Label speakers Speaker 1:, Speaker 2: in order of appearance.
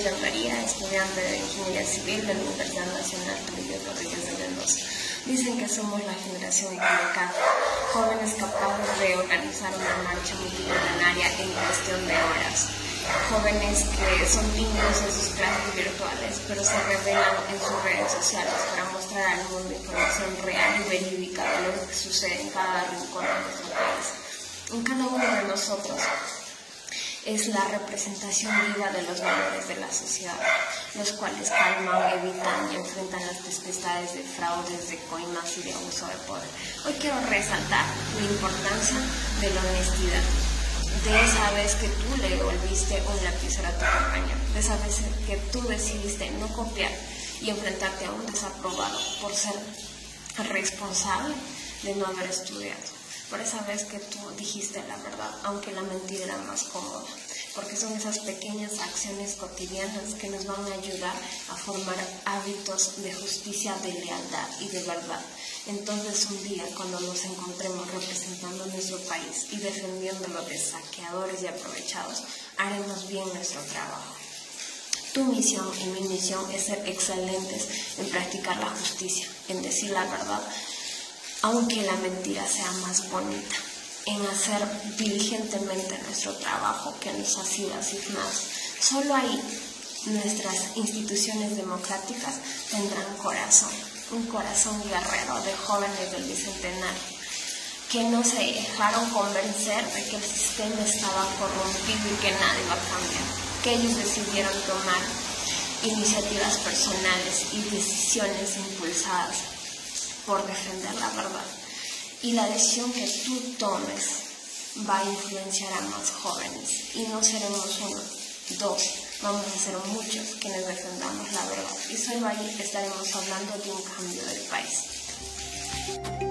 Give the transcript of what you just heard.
Speaker 1: Cristian María, estudiante de Ingeniería Civil de la Universidad Nacional Trujillo Rodríguez de Mendoza. Dicen que somos la generación equivocada, jóvenes capaces de organizar una marcha multitudinaria en cuestión de horas, jóvenes que son tímidos en sus clases virtuales, pero se revelan en sus redes sociales para mostrar al mundo información real y verídica de lo que sucede en cada rincón de nuestro país. En cada uno de nosotros es la representación viva de los valores de la sociedad, los cuales calman, evitan y enfrentan las tempestades de fraudes, de coimas y de abuso de poder. Hoy quiero resaltar la importancia de la honestidad, de esa vez que tú le devolviste un lapicero a tu compañero, de esa vez que tú decidiste no copiar y enfrentarte a un desaprobado por ser responsable de no haber estudiado. Por esa vez que tú dijiste la verdad, aunque la mentira era más cómoda, porque son esas pequeñas acciones cotidianas que nos van a ayudar a formar hábitos de justicia, de lealtad y de verdad. Entonces un día, cuando nos encontremos representando nuestro país y defendiéndolo de saqueadores y aprovechados, haremos bien nuestro trabajo. Tu misión y mi misión es ser excelentes en practicar la justicia, en decir la verdad, aunque la mentira sea más bonita, en hacer diligentemente nuestro trabajo que nos ha sido asignado. Solo ahí nuestras instituciones democráticas tendrán corazón, un corazón guerrero de jóvenes del Bicentenario, que no se dejaron convencer de que el sistema estaba corrompido y que nada iba a cambiar, que ellos decidieron tomar iniciativas personales y decisiones impulsadas por defender la verdad. Y la decisión que tú tomes va a influenciar a más jóvenes. Y no seremos uno, dos, vamos a ser muchos quienes defendamos la verdad. Y solo ahí estaremos hablando de un cambio del país.